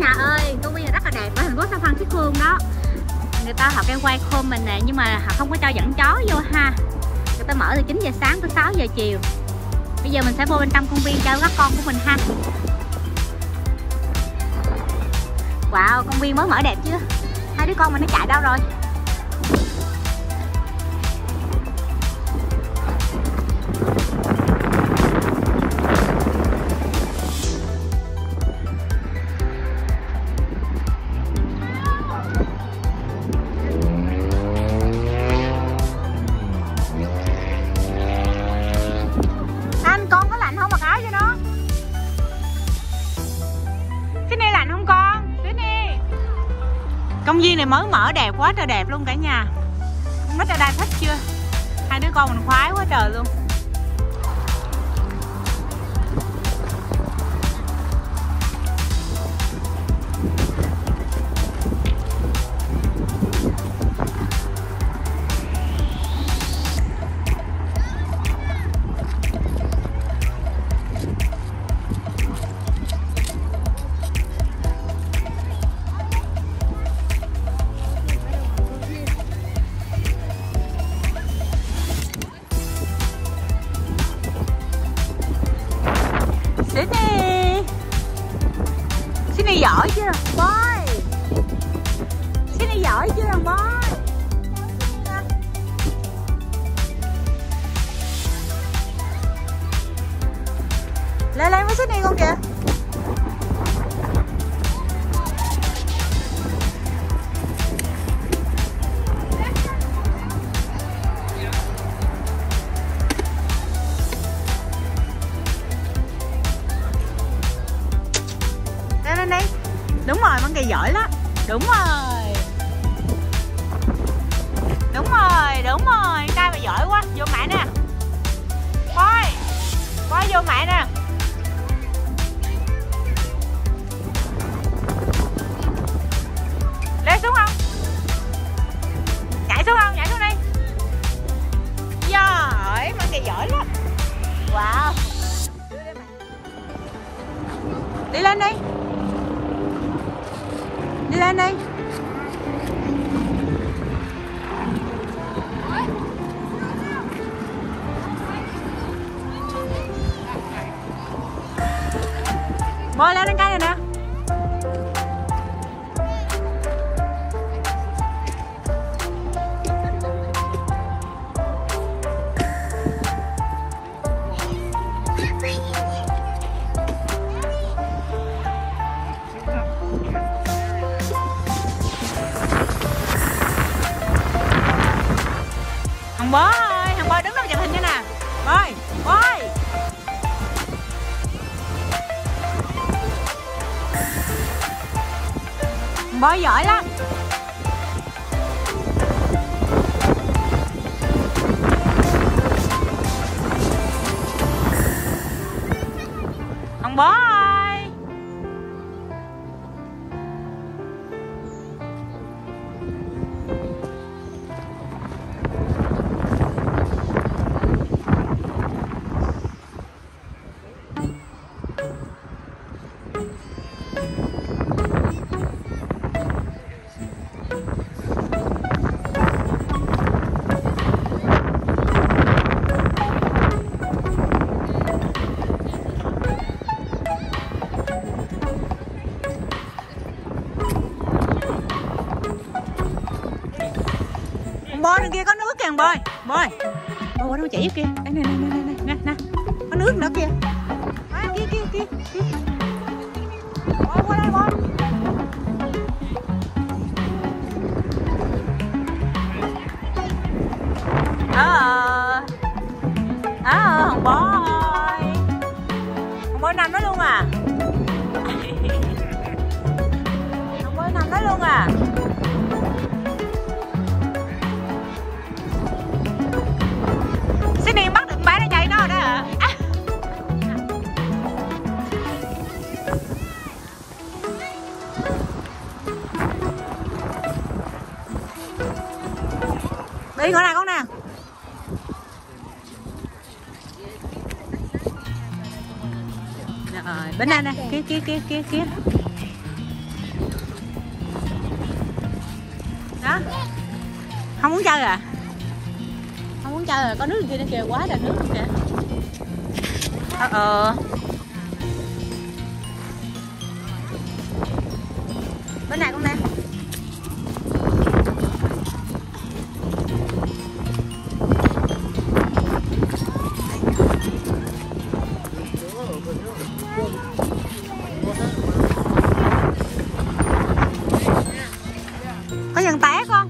nhà ơi, công viên này rất là đẹp ở thành phố Sa Phan Thiết Phương đó. Người ta họ đang quay khôm mình nè, nhưng mà họ không có cho dẫn chó vô ha. Người ta mở từ 9 giờ sáng tới 6 giờ chiều. Bây giờ mình sẽ vô bên trong công viên cho các con của mình ha. Wow, công viên mới mở đẹp chưa? Hai đứa con mình nó chạy đâu rồi? Anh, con có lạnh không, mặc áo cho nó. Sydney lạnh không con? Sydney. Công viên này mới mở đẹp quá trời đẹp luôn cả nhà. Con nít ở đây thích chưa? Hai đứa con mình khoái quá trời luôn. Sydney. Sydney giỏi chưa boy? Sydney giỏi chưa boy? Lên lên với Sydney con kìa. Lên đi. Đúng rồi, Măng Kỳ giỏi lắm. Đúng rồi. Đúng rồi, đúng rồi. Trai mà giỏi quá. Vô mẹ nè. Boy. Boy vô mẹ nè. Lên xuống không? Nhảy xuống không? Nhảy xuống đi. Giỏi, Măng Kỳ giỏi lắm. Wow. Đi lên đi. Đi lên đi. Bơi lên cây này nè. Thằng bó ơi, thằng Bôi đứng đó chụp hình nha nè. Bôi, Bôi. Thằng Bôi giỏi lắm. Thằng Bó ơi. Bôi đằng kia có nước kìa Bôi. Bôi. Bôi đâu chỉ kia. Đây nè nè nè. Có nước nữa kìa. À, kia. Bôi qua đây Bôi. Thằng Bôi. Thằng Bôi nằm đó luôn à. Thằng Bôi nằm đó luôn à. Sydney bắt được bé nó chạy nó rồi đó hả? Đi ngồi này con nè. Rồi, bên này nè, kia. đó. Không muốn chơi à? Không muốn chơi rồi, có nước kia nó kìa, quá trời nước kìa. Bên này con nè. Có dần té con.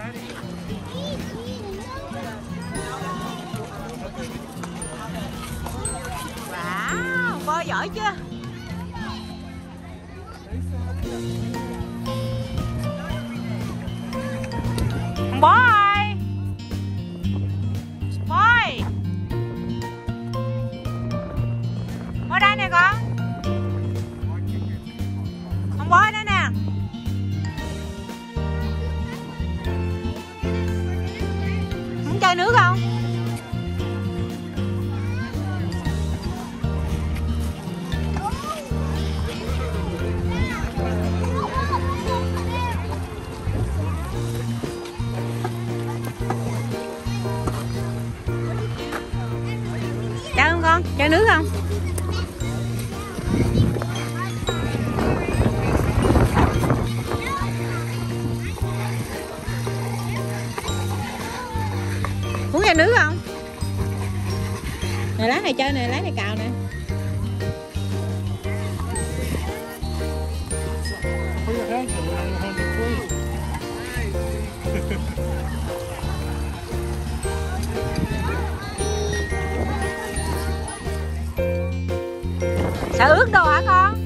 Wow, bơi giỏi chưa? Con bó ơi. Bơi. Bơi đây nè con. Con bơi đây nè. Muốn chơi nước không? Chơi không con? Chơi nước không? Muốn chơi nước không? Nè, lá này chơi nè, lá này cào nè. Sợ ướt đồ hả con?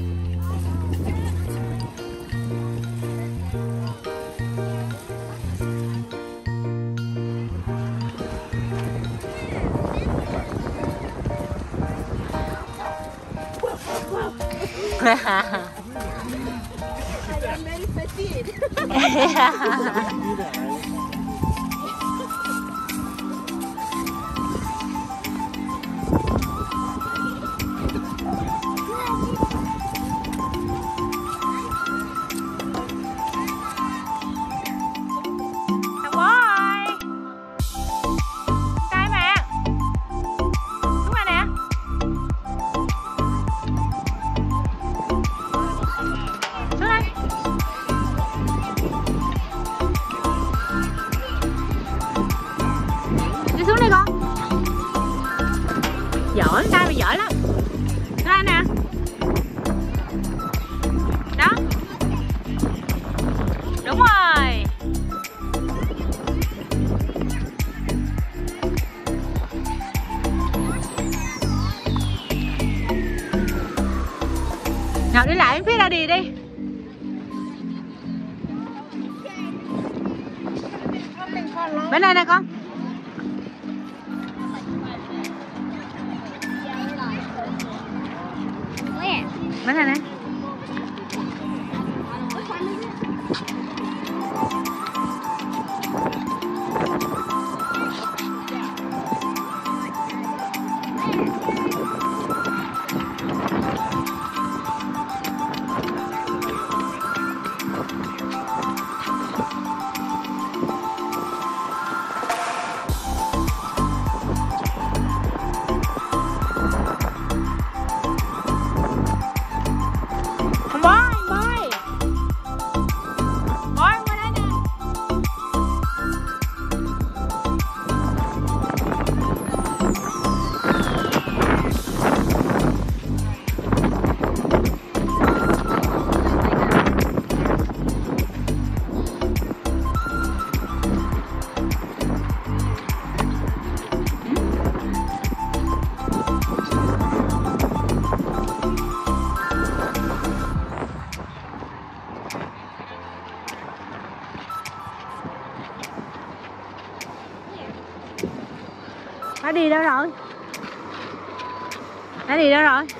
Giỏi, trai mày giỏi lắm. Đây nè. Đó. Đúng rồi. Ngọc đi lại bên phía Daddy đi. Bên đây nè con. Bên này nè. Nó đi đâu rồi? Nó đi đâu rồi?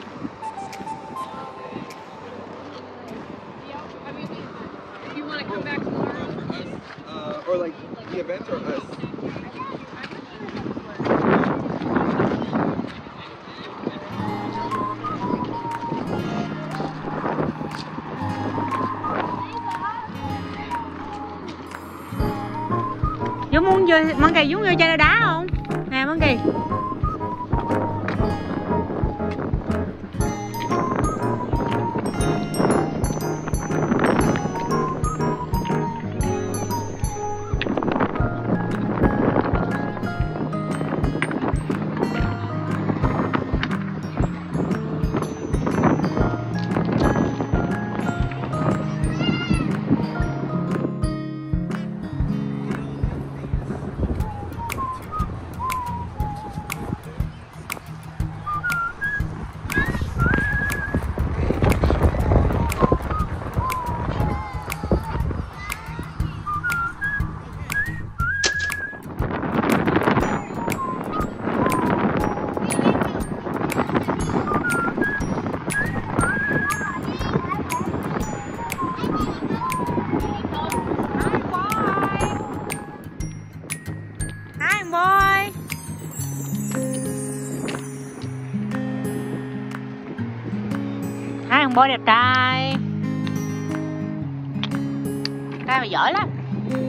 Or like the event or us? vô Măng Kỳ xuống vô chơi đá không? Nè Măng Kỳ. Thằng boy đẹp trai. Trai mày giỏi lắm.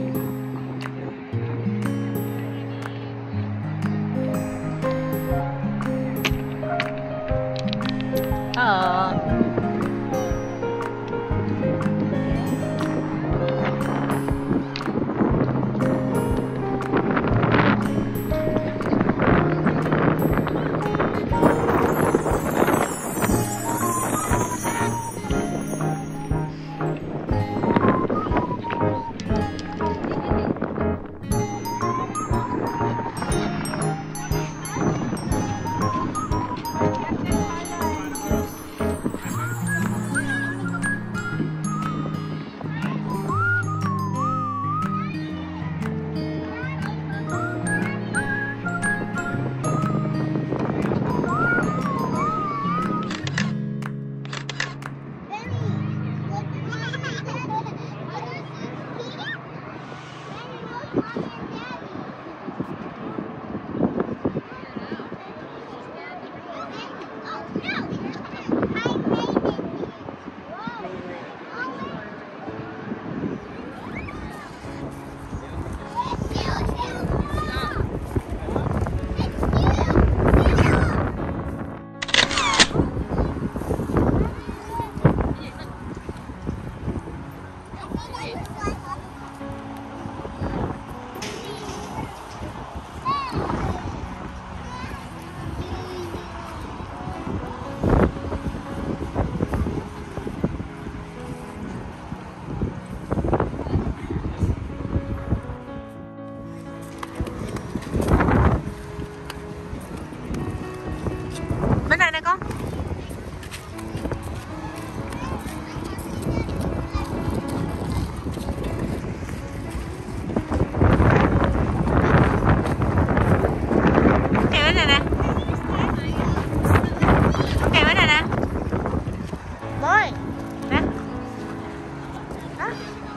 Bên này nè con. Kèo bên này nè. Kèo bên này nè. Bơi. Nè. Đó.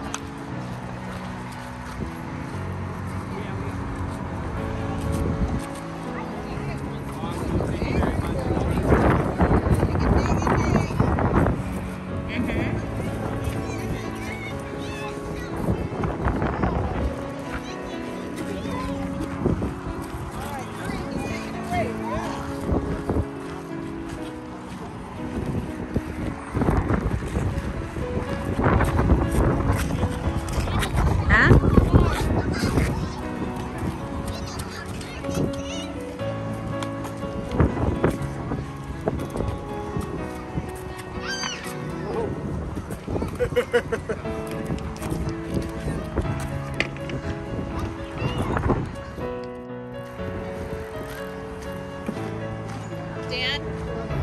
Dad.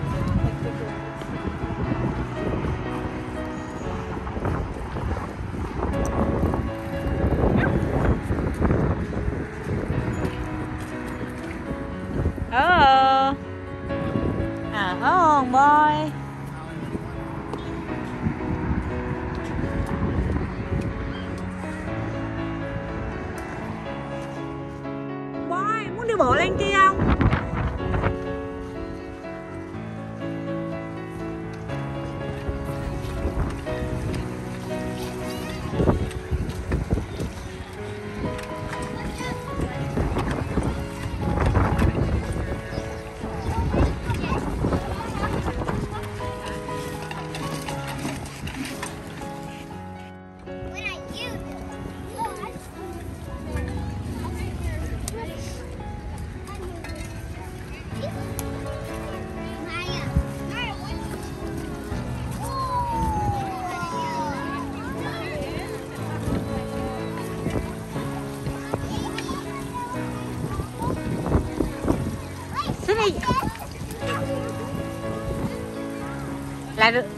Boy. Boy, muốn đi bộ lên kia không? Cái là được.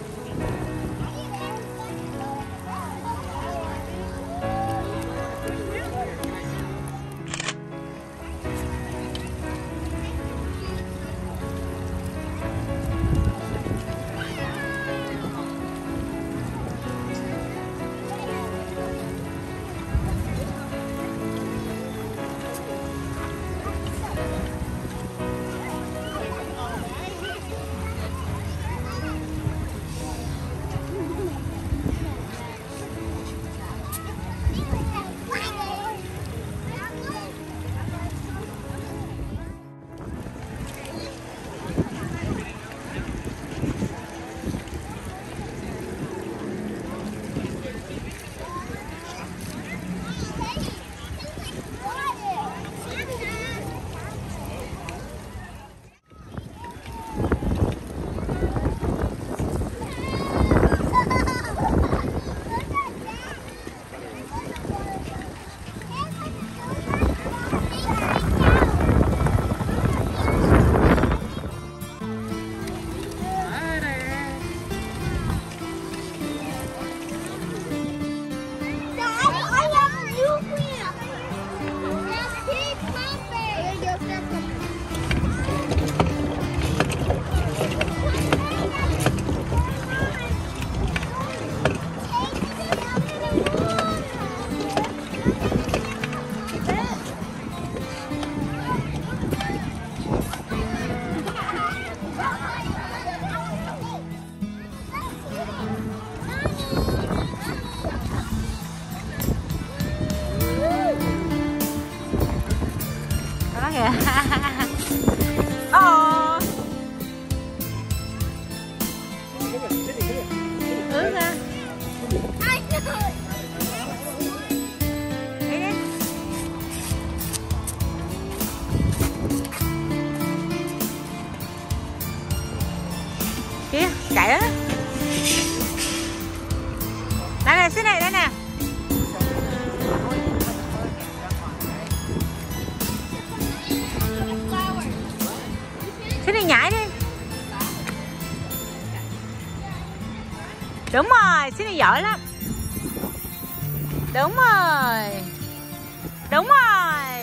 Kìa, chạy đó. Đây nè, xích này, đây nè. Xích đi nhảy đi. Đúng rồi, xích đi giỏi lắm. Đúng rồi. Đúng rồi.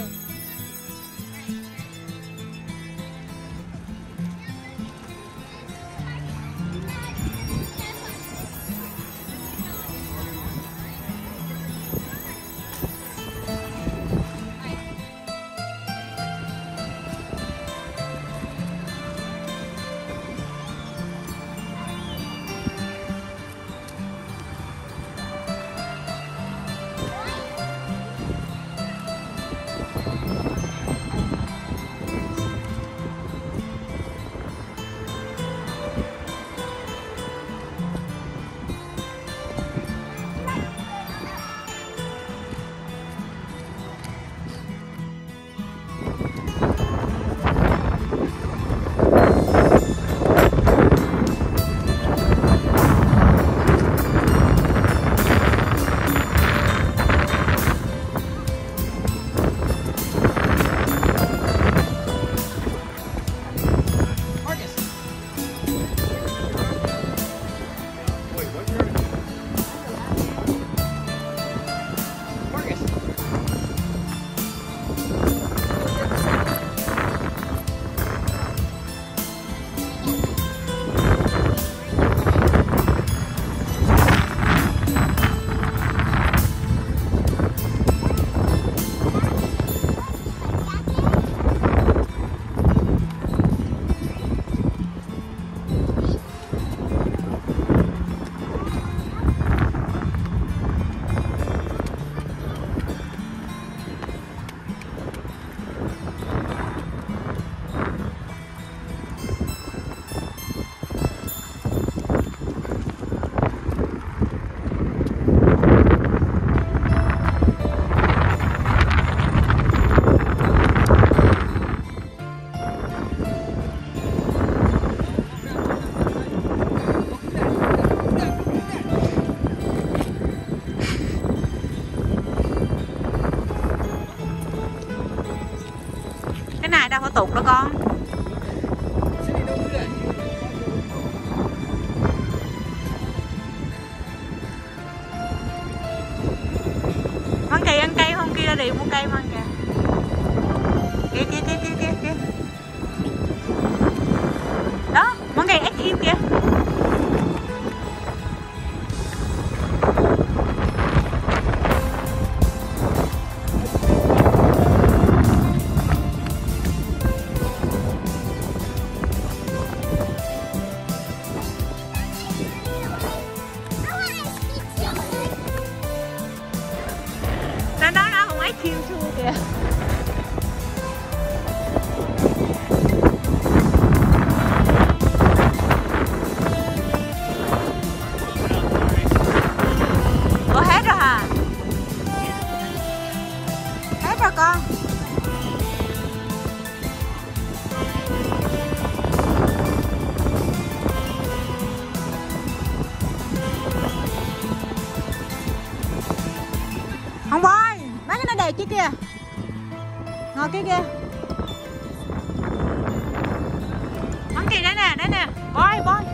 kia kìa. Bắn kìa, đấy nè, boy.